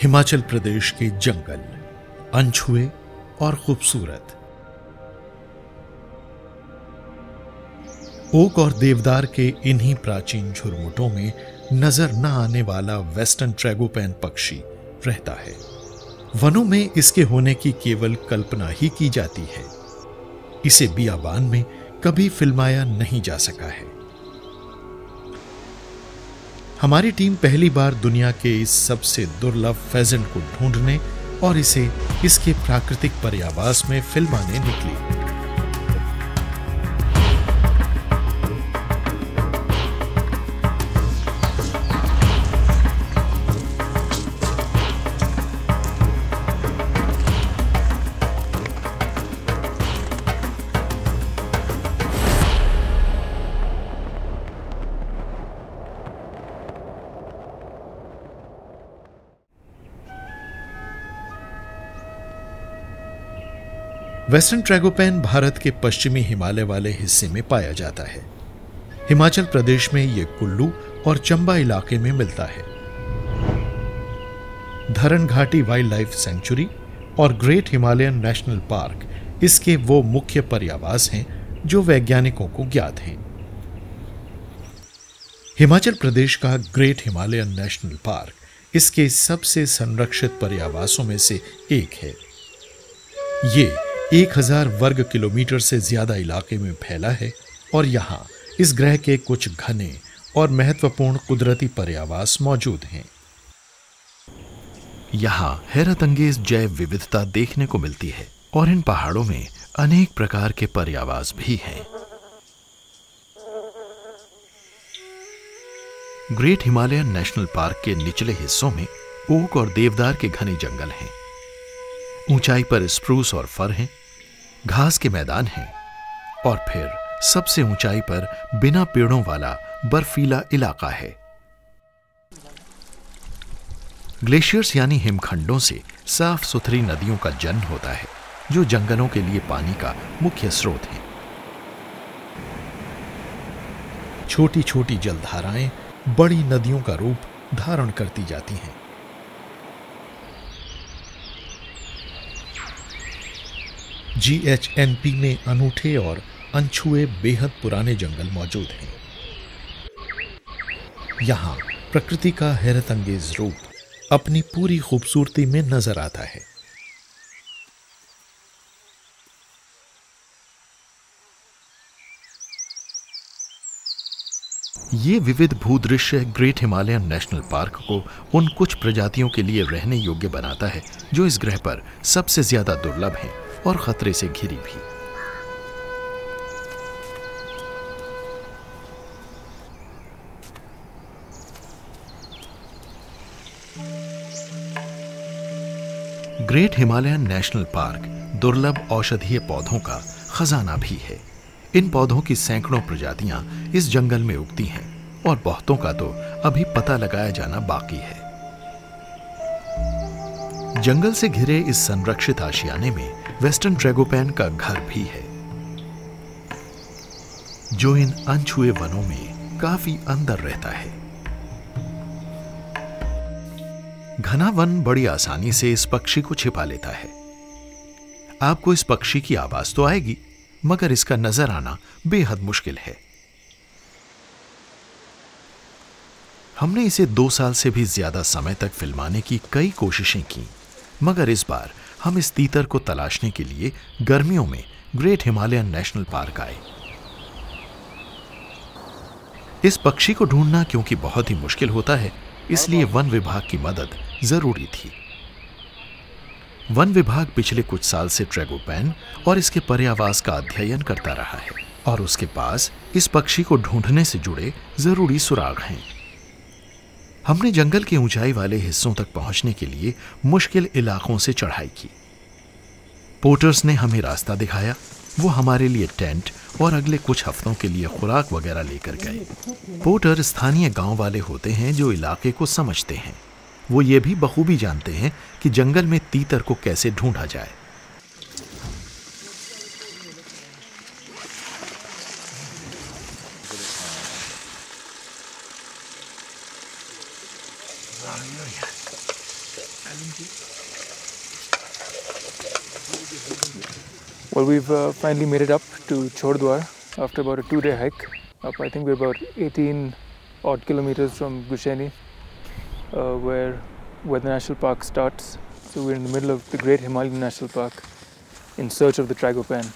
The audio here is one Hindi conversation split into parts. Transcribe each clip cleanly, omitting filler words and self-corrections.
हिमाचल प्रदेश के जंगल अनछुए और खूबसूरत। ओक और देवदार के इन्हीं प्राचीन झुरमुटों में नजर न आने वाला वेस्टर्न ट्रैगोपैन पक्षी रहता है। वनों में इसके होने की केवल कल्पना ही की जाती है। इसे बियाबान में कभी फिल्माया नहीं जा सका है। हमारी टीम पहली बार दुनिया के इस सबसे दुर्लभ फेजेंट को ढूंढने और इसे इसके प्राकृतिक पर्यावास में फिल्माने निकली। वेस्टर्न ट्रैगोपैन भारत के पश्चिमी हिमालय वाले हिस्से में पाया जाता है। हिमाचल प्रदेश में यह कुल्लू और चंबा इलाके में मिलता है। Daranghati wildlife sanctuary और ग्रेट हिमालयन नेशनल पार्क इसके वो मुख्य पर्यावास हैं जो वैज्ञानिकों को ज्ञात हैं। हिमाचल प्रदेश का ग्रेट हिमालयन नेशनल पार्क इसके सबसे संरक्षित पर्यावासों में से एक है। ये 1000 वर्ग किलोमीटर से ज्यादा इलाके में फैला है और यहां इस ग्रह के कुछ घने और महत्वपूर्ण कुदरती पर्यावास मौजूद हैं। यहां हैरतअंगेज जैव विविधता देखने को मिलती है और इन पहाड़ों में अनेक प्रकार के पर्यावास भी हैं। ग्रेट हिमालयन नेशनल पार्क के निचले हिस्सों में ओक और देवदार के घने जंगल हैं। ऊंचाई पर स्प्रूस और फर हैं, घास के मैदान हैं और फिर सबसे ऊंचाई पर बिना पेड़ों वाला बर्फीला इलाका है। ग्लेशियर्स यानी हिमखंडों से साफ सुथरी नदियों का जन्म होता है जो जंगलों के लिए पानी का मुख्य स्रोत है। छोटी छोटी जलधाराएं बड़ी नदियों का रूप धारण करती जाती हैं। GHNP में अनूठे और अनछुए बेहद पुराने जंगल मौजूद हैं। यहां प्रकृति का हैरतअंगेज रूप अपनी पूरी खूबसूरती में नजर आता है। ये विविध भूदृश्य ग्रेट हिमालयन नेशनल पार्क को उन कुछ प्रजातियों के लिए रहने योग्य बनाता है जो इस ग्रह पर सबसे ज्यादा दुर्लभ हैं और खतरे से घिरी भी। ग्रेट हिमालयन नेशनल पार्क दुर्लभ औषधीय पौधों का खजाना भी है। इन पौधों की सैकड़ों प्रजातियां इस जंगल में उगती हैं और बहुतों का तो अभी पता लगाया जाना बाकी है। जंगल से घिरे इस संरक्षित आशियाने में वेस्टर्न ट्रैगोपैन का घर भी है जो इन अनछुए वनों में काफी अंदर रहता है। घना वन बड़ी आसानी से इस पक्षी को छिपा लेता है। आपको इस पक्षी की आवाज तो आएगी मगर इसका नजर आना बेहद मुश्किल है। हमने इसे 2 साल से भी ज्यादा समय तक फिल्माने की कई कोशिशें की मगर इस बार हम इस तीतर को तलाशने के लिए गर्मियों में ग्रेट हिमालयन नेशनल पार्क आए। इस पक्षी को ढूंढना क्योंकि बहुत ही मुश्किल होता है इसलिए वन विभाग की मदद जरूरी थी। वन विभाग पिछले कुछ साल से ट्रैगोपैन और इसके पर्यावास का अध्ययन करता रहा है और उसके पास इस पक्षी को ढूंढने से जुड़े जरूरी सुराग हैं। हमने जंगल के ऊंचाई वाले हिस्सों तक पहुंचने के लिए मुश्किल इलाकों से चढ़ाई की। पोर्टर्स ने हमें रास्ता दिखाया। वो हमारे लिए टेंट और अगले कुछ हफ्तों के लिए खुराक वगैरह लेकर गए। पोर्टर स्थानीय गांव वाले होते हैं जो इलाके को समझते हैं। वो ये भी बखूबी जानते हैं कि जंगल में तीतर को कैसे ढूंढा जाए। Well, we've finally made it up to Chordwar after about a 2-day hike. Up, I think we're about 18 odd kilometers from Gusheni, where the national park starts. So we're in the middle of the Great Himalayan National Park in search of the Tragopan.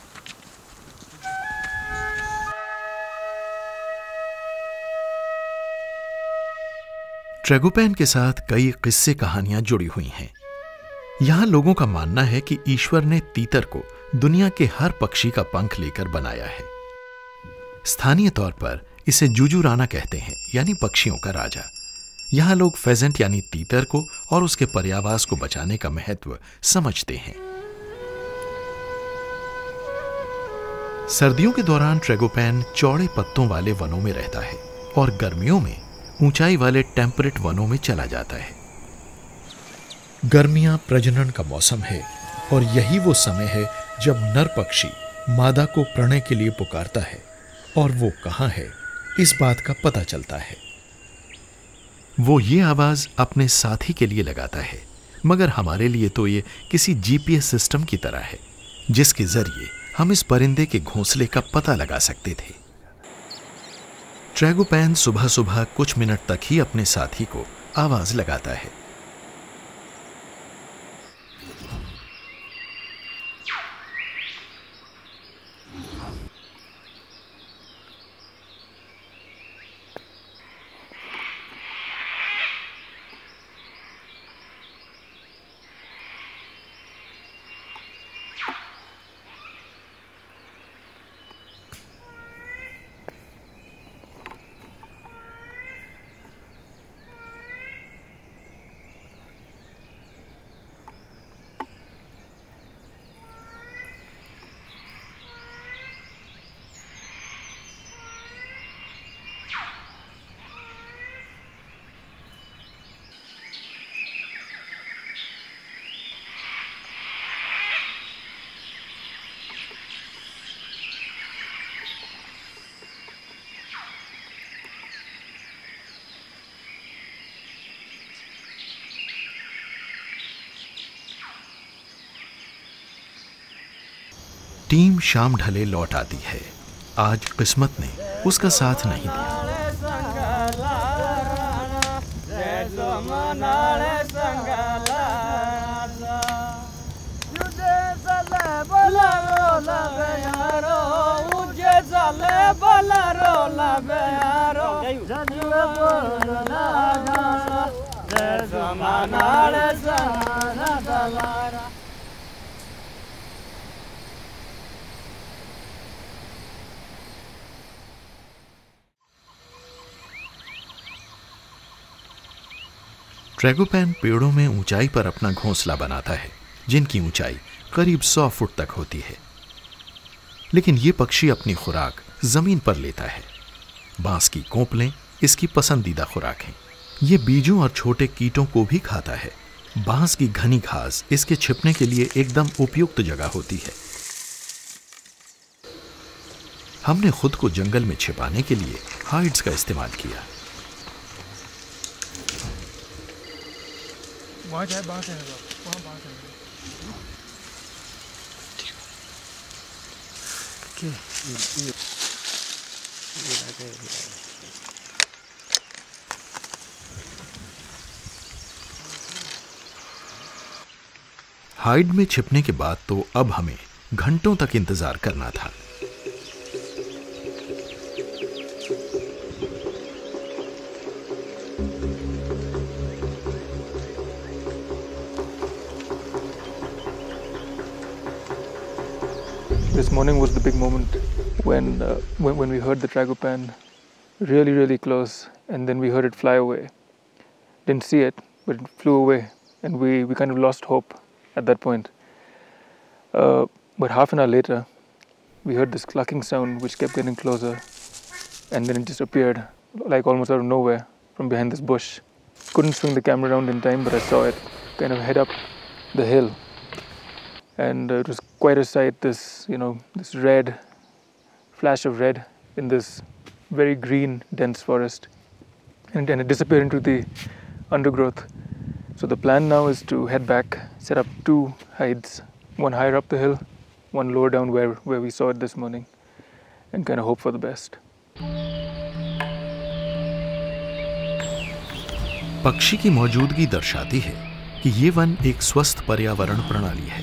Tragopan के साथ कई किस्से कहानियां जुड़ी हुई हैं। यहां लोगों का मानना है कि ईश्वर ने तीतर को दुनिया के हर पक्षी का पंख लेकर बनाया है। स्थानीय तौर पर इसे जुजुराना कहते हैं, यानी पक्षियों का राजा। यहां लोग फेजेंट यानी तीतर को और उसके पर्यावास को बचाने का महत्व समझते हैं। सर्दियों के दौरान ट्रैगोपैन चौड़े पत्तों वाले वनों में रहता है और गर्मियों में ऊंचाई वाले टेम्परेट वनों में चला जाता है। गर्मियां प्रजनन का मौसम है और यही वो समय है जब नर पक्षी मादा को प्रणय के लिए पुकारता है, और वो कहां है इस बात का पता चलता है। वो ये आवाज अपने साथी के लिए लगाता है, मगर हमारे लिए तो ये किसी जीपीएस सिस्टम की तरह है, जिसके जरिए हम इस परिंदे के घोंसले का पता लगा सकते थे। ट्रैगोपैन सुबह सुबह कुछ मिनट तक ही अपने साथी को आवाज लगाता है। टीम शाम ढले लौट आती है। आज किस्मत ने उसका साथ नहीं दिया। ट्रैगोपैन पेड़ों में ऊंचाई पर अपना घोंसला बनाता है, जिनकी ऊंचाई करीब 100 फुट तक होती है। लेकिन ये पक्षी अपनी खुराक जमीन पर लेता है। बांस की कोंपलें इसकी पसंदीदा खुराक हैं। ये बीजों और छोटे कीटों को भी खाता है। बांस की घनी घास इसके छिपने के लिए एकदम उपयुक्त जगह होती है। हमने खुद को जंगल में छिपाने के लिए हाइड्स का इस्तेमाल किया। वहाँ जाए, बांस है, वहाँ बांस है। हाइड में छिपने के बाद तो अब हमें घंटों तक इंतजार करना था। This morning was the big moment when we heard the Tragopan really close, and then we heard it fly away. Didn't see it, but it flew away, and we kind of lost hope at that point. But half an hour later, we heard this clucking sound which kept getting closer, and then it just appeared like almost out of nowhere from behind this bush. Couldn't swing the camera around in time, but I saw it kind of head up the hill. And it was quite a sight, this red, flash of red in this very green, dense forest. And it disappeared into the undergrowth. So the plan now is to head back, set up 2 hides, one higher up the hill one lower down where we saw it this morning, and kind of hope for the best. पक्षी की मौजूदगी दर्शाती है कि ये वन एक स्वस्थ पर्यावरण प्रणाली है।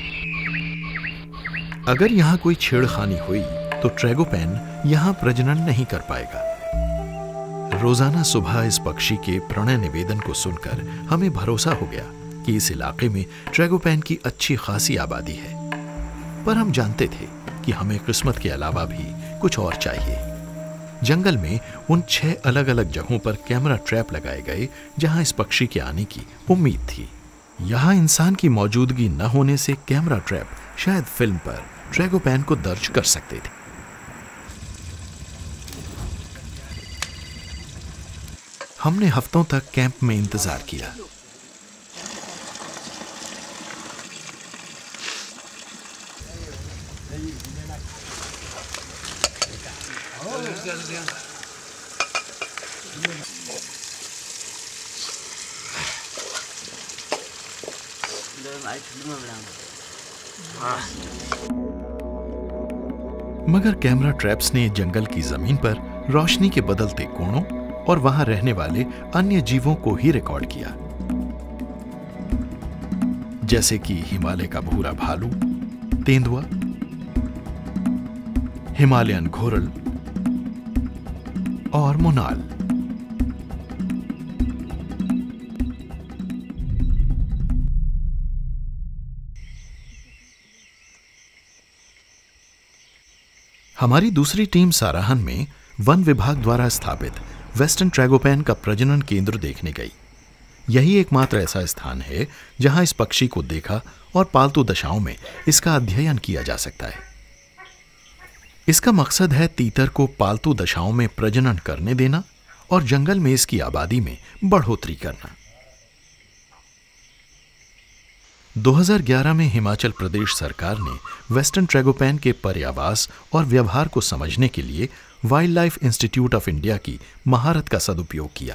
अगर यहाँ कोई छेड़खानी हुई तो ट्रैगोपैन यहाँ प्रजनन नहीं कर पाएगा। रोजाना सुबह इस पक्षी के प्रणय निवेदन को सुनकर हमें भरोसा हो गया कि इस इलाके में ट्रैगोपैन की अच्छी खासी आबादी है। पर हम जानते थे कि हमें किस्मत के अलावा भी कुछ और चाहिए। जंगल में उन 6 अलग अलग जगहों पर कैमरा ट्रैप लगाए गए जहां इस पक्षी के आने की उम्मीद थी। यहां इंसान की मौजूदगी न होने से कैमरा ट्रैप शायद फिल्म पर ट्रैगोपैन को दर्ज कर सकते थे। हमने हफ्तों तक कैंप में इंतजार किया। मगर कैमरा ट्रैप्स ने जंगल की जमीन पर रोशनी के बदलते कोणों और वहां रहने वाले अन्य जीवों को ही रिकॉर्ड किया, जैसे कि हिमालय का भूरा भालू, तेंदुआ, हिमालयन घोरल और मोनाल। हमारी दूसरी टीम साराहन में वन विभाग द्वारा स्थापित वेस्टर्न ट्रैगोपैन का प्रजनन केंद्र देखने गई। यही एकमात्र ऐसा स्थान है जहां इस पक्षी को देखा और पालतू दशाओं में इसका अध्ययन किया जा सकता है। इसका मकसद है तीतर को पालतू दशाओं में प्रजनन करने देना और जंगल में इसकी आबादी में बढ़ोतरी करना। 2011 में हिमाचल प्रदेश सरकार ने वेस्टर्न ट्रैगोपैन के पर्यावास और व्यवहार को समझने के लिए wildlife institute of India की महारत का सदुपयोग किया।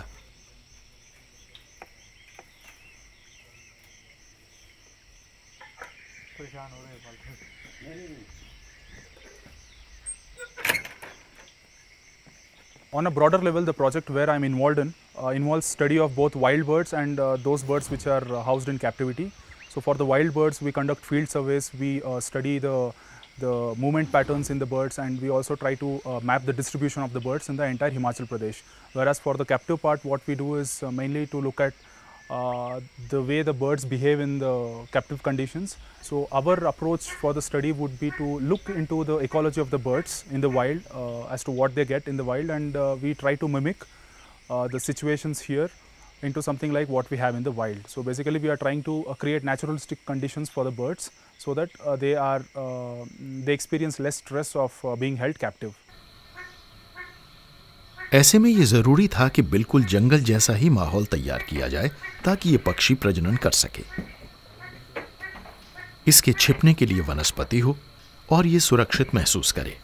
On a broader level, the project where I'm involved in involves study of both wild birds and those birds which are housed in captivity. So for the wild birds, we conduct field surveys, we study the movement patterns in the birds, and we also try to map the distribution of the birds in the entire Himachal Pradesh. Whereas for the captive part, what we do is mainly to look at the way the birds behave in the captive conditions. So our approach for the study would be to look into the ecology of the birds in the wild as to what they get in the wild, and we try to mimic the situations here into something like what we have in the wild. So basically we are trying to create naturalistic conditions for the birds so that they experience less stress of being held captive. ऐसे में ये जरूरी था कि बिल्कुल जंगल जैसा ही माहौल तैयार किया जाए ताकि ये पक्षी प्रजनन कर सके। इसके छिपने के लिए वनस्पति हो और ये सुरक्षित महसूस करे।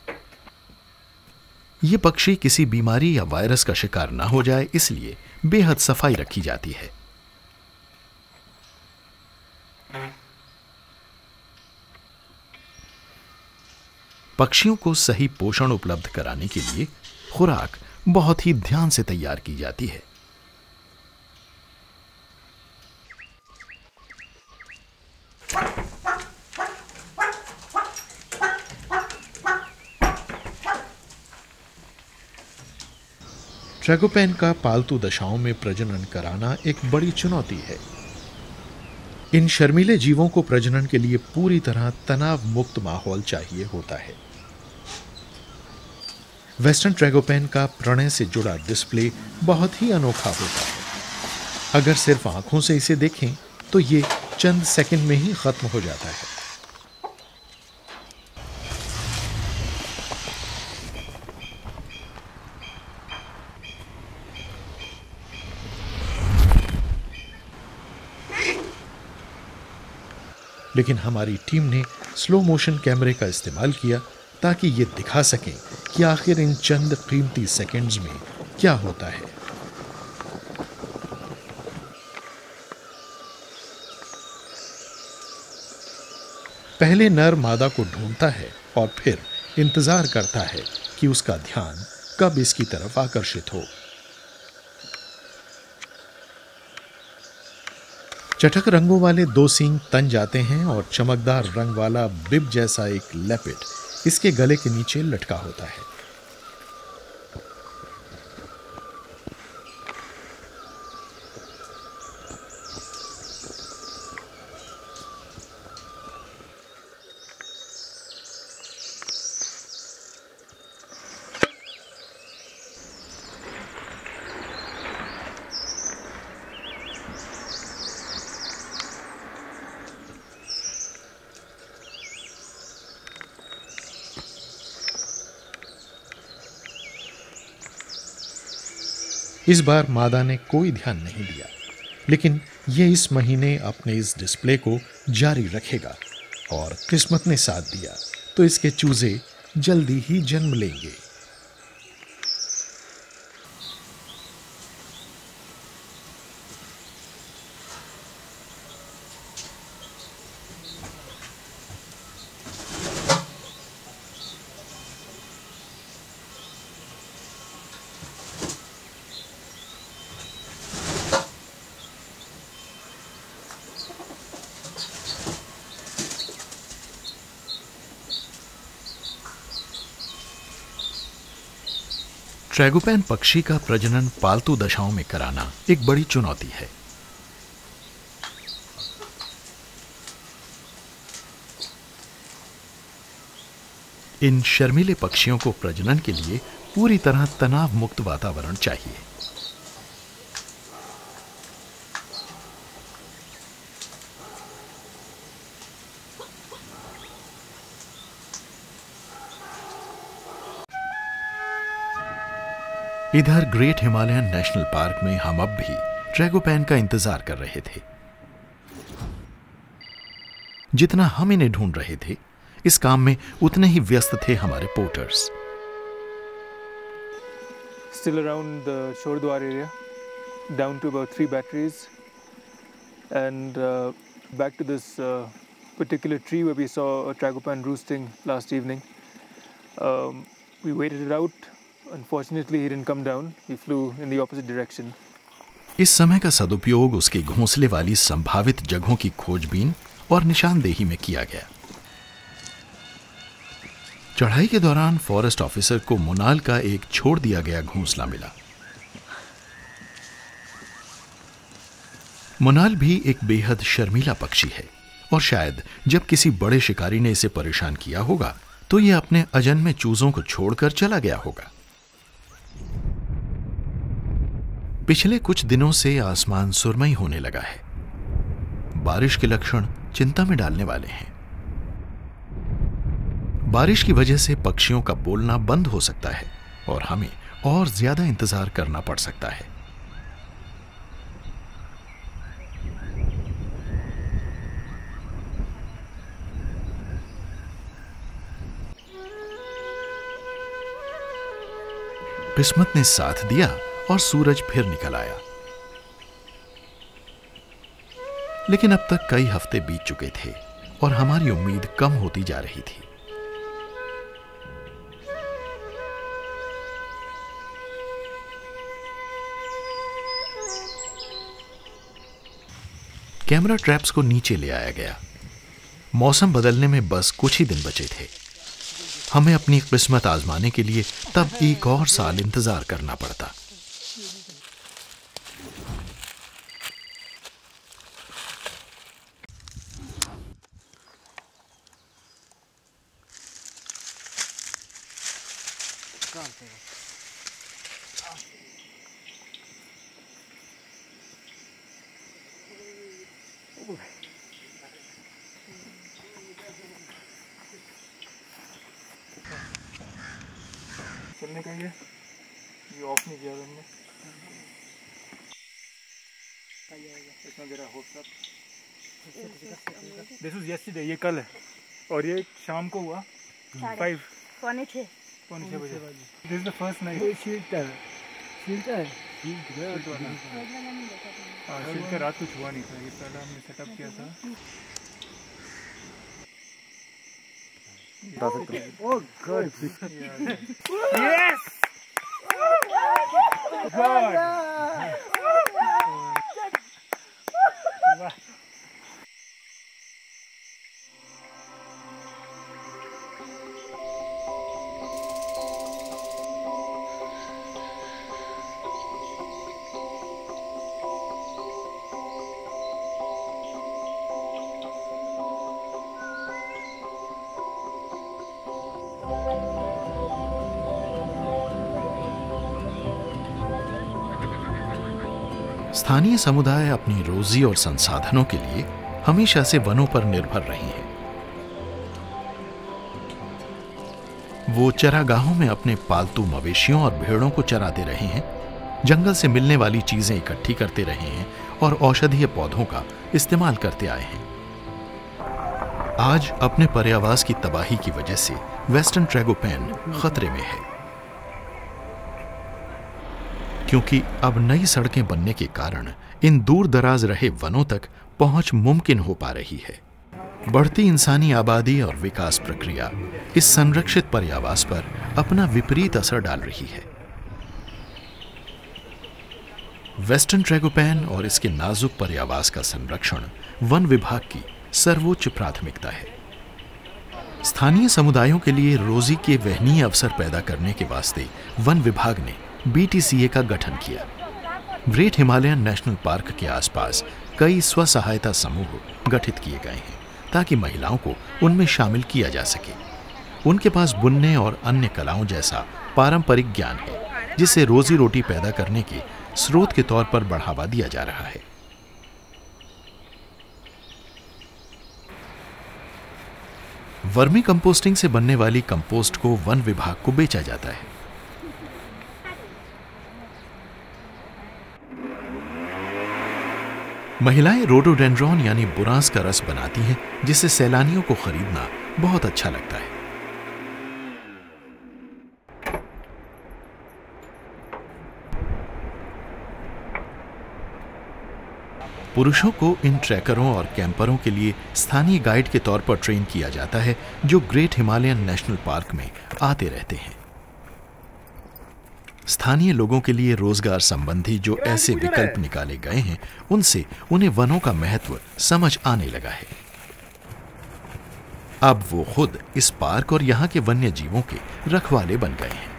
ये पक्षी किसी बीमारी या वायरस का शिकार ना हो जाए, इसलिए बेहद सफाई रखी जाती है। पक्षियों को सही पोषण उपलब्ध कराने के लिए खुराक बहुत ही ध्यान से तैयार की जाती है। ट्रैगोपैन का पालतू दशाओं में प्रजनन कराना एक बड़ी चुनौती है। इन शर्मीले जीवों को प्रजनन के लिए पूरी तरह तनाव मुक्त माहौल चाहिए होता है। वेस्टर्न ट्रैगोपैन का प्रणय से जुड़ा डिस्प्ले बहुत ही अनोखा होता है। अगर सिर्फ आंखों से इसे देखें तो ये चंद सेकंड में ही खत्म हो जाता है। लेकिन हमारी टीम ने स्लो मोशन कैमरे का इस्तेमाल किया ताकि ये दिखा सकें कि आखिर इन चंद कीमती सेकंड्स में क्या होता है। पहले नर मादा को ढूंढता है और फिर इंतजार करता है कि उसका ध्यान कब इसकी तरफ आकर्षित हो। चटक रंगों वाले 2 सींग तन जाते हैं और चमकदार रंग वाला बिब जैसा एक लेपिड इसके गले के नीचे लटका होता है। इस बार मादा ने कोई ध्यान नहीं दिया, लेकिन ये इस महीने अपने इस डिस्प्ले को जारी रखेगा और किस्मत ने साथ दिया तो इसके चूजे जल्दी ही जन्म लेंगे। ट्रैगोपैन पक्षी का प्रजनन पालतू दशाओं में कराना एक बड़ी चुनौती है। इन शर्मीले पक्षियों को प्रजनन के लिए पूरी तरह तनाव मुक्त वातावरण चाहिए। इधर ग्रेट हिमालयन नेशनल पार्क में हम अब भी ट्रैगोपैन का इंतजार कर रहे थे। जितना हम इन्हें ढूंढ रहे थे, इस काम में उतने ही व्यस्त थे हमारे porters. Still around the Shordwar area, down to about 3 batteries, and back to this particular tree where we saw a tragopan roosting last evening. We waited it out. Unfortunately, he didn't come down. He flew in the opposite direction. इस समय का सदुपयोग उसके घोंसले वाली संभावित जगहों की खोजबीन और निशानदेही में किया गया। चढ़ाई के दौरान फॉरेस्ट ऑफिसर को मोनाल का एक छोड़ दिया गया घोंसला मिला। मोनाल भी एक बेहद शर्मीला पक्षी है और शायद जब किसी बड़े शिकारी ने इसे परेशान किया होगा तो यह अपने अजन्मे चूजों को छोड़कर चला गया होगा। पिछले कुछ दिनों से आसमान सुरमई होने लगा है। बारिश के लक्षण चिंता में डालने वाले हैं। बारिश की वजह से पक्षियों का बोलना बंद हो सकता है और हमें और ज्यादा इंतजार करना पड़ सकता है। किस्मत ने साथ दिया और सूरज फिर निकल आया। लेकिन अब तक कई हफ्ते बीत चुके थे और हमारी उम्मीद कम होती जा रही थी। कैमरा ट्रैप्स को नीचे ले आया गया। मौसम बदलने में बस कुछ ही दिन बचे थे। हमें अपनी किस्मत आजमाने के लिए तब एक और साल इंतजार करना पड़ता। चलने का ये ऑफ नहीं किया हमने। इसमें गिरा होप दिस इज यस्टरडे, ये कल है और ये शाम को हुआ 5:45 बजे। This is the first night. Shield है शील्ड का रात कुछ हुआ नहीं था। ये पहला हमने सेटअप किया था। Oh, good. Yes! Good. स्थानीय समुदाय अपनी रोजी और संसाधनों के लिए हमेशा से वनों पर निर्भर रहे हैं। वो चरागाहों में अपने पालतू मवेशियों और भेड़ों को चराते रहे हैं, जंगल से मिलने वाली चीजें इकट्ठी करते रहे हैं और औषधीय पौधों का इस्तेमाल करते आए हैं। आज अपने पर्यावास की तबाही की वजह से वेस्टर्न ट्रैगोपैन खतरे में है, क्योंकि अब नई सड़कें बनने के कारण इन दूर दराज रहे वनों तक पहुंच मुमकिन हो पा रही है। बढ़ती इंसानी आबादी और विकास प्रक्रिया इस संरक्षित पर्यावास पर अपना विपरीत असर डाल रही है। वेस्टर्न ट्रैगोपैन और इसके नाजुक पर्यावास का संरक्षण वन विभाग की सर्वोच्च प्राथमिकता है। स्थानीय समुदायों के लिए रोजी के वहनीय अवसर पैदा करने के वास्ते वन विभाग ने BTCA का गठन किया। ग्रेट हिमालयन नेशनल पार्क के आसपास कई स्व-सहायता समूह गठित किए गए हैं ताकि महिलाओं को उनमें शामिल किया जा सके। उनके पास बुनने और अन्य कलाओं जैसा पारंपरिक ज्ञान है, जिसे रोजी रोटी पैदा करने के स्रोत के तौर पर बढ़ावा दिया जा रहा है। वर्मी कंपोस्टिंग से बनने वाली कंपोस्ट को वन विभाग को बेचा जाता है। महिलाएं रोडोडेंड्रॉन यानी बुरांस का रस बनाती हैं, जिसे सैलानियों को खरीदना बहुत अच्छा लगता है। पुरुषों को इन ट्रैकरों और कैंपरों के लिए स्थानीय गाइड के तौर पर ट्रेन किया जाता है, जो ग्रेट हिमालयन नेशनल पार्क में आते रहते हैं। स्थानीय लोगों के लिए रोजगार संबंधी जो ऐसे विकल्प निकाले गए हैं, उनसे उन्हें वनों का महत्व समझ आने लगा है। अब वो खुद इस पार्क और यहाँ के वन्य जीवों के रखवाले बन गए हैं।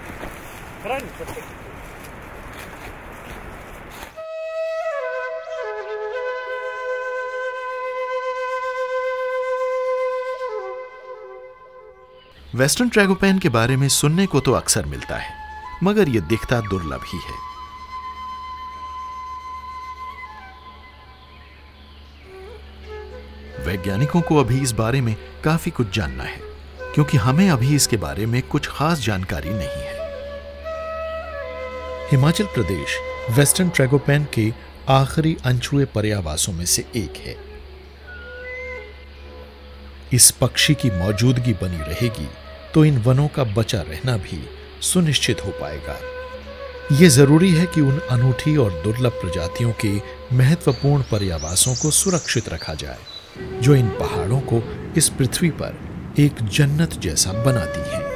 वेस्टर्न ट्रैगोपैन के बारे में सुनने को तो अक्सर मिलता है, मगर यह दिखता दुर्लभ ही है। वैज्ञानिकों को अभी इस बारे में काफी कुछ जानना है, क्योंकि हमें अभी इसके बारे में कुछ खास जानकारी नहीं है। हिमाचल प्रदेश वेस्टर्न ट्रैगोपैन के आखिरी अनछुए पर्यावासों में से एक है। इस पक्षी की मौजूदगी बनी रहेगी तो इन वनों का बचा रहना भी सुनिश्चित हो पाएगा। यह जरूरी है कि उन अनूठी और दुर्लभ प्रजातियों के महत्वपूर्ण पर्यावासों को सुरक्षित रखा जाए, जो इन पहाड़ों को इस पृथ्वी पर एक जन्नत जैसा बनाती हैं।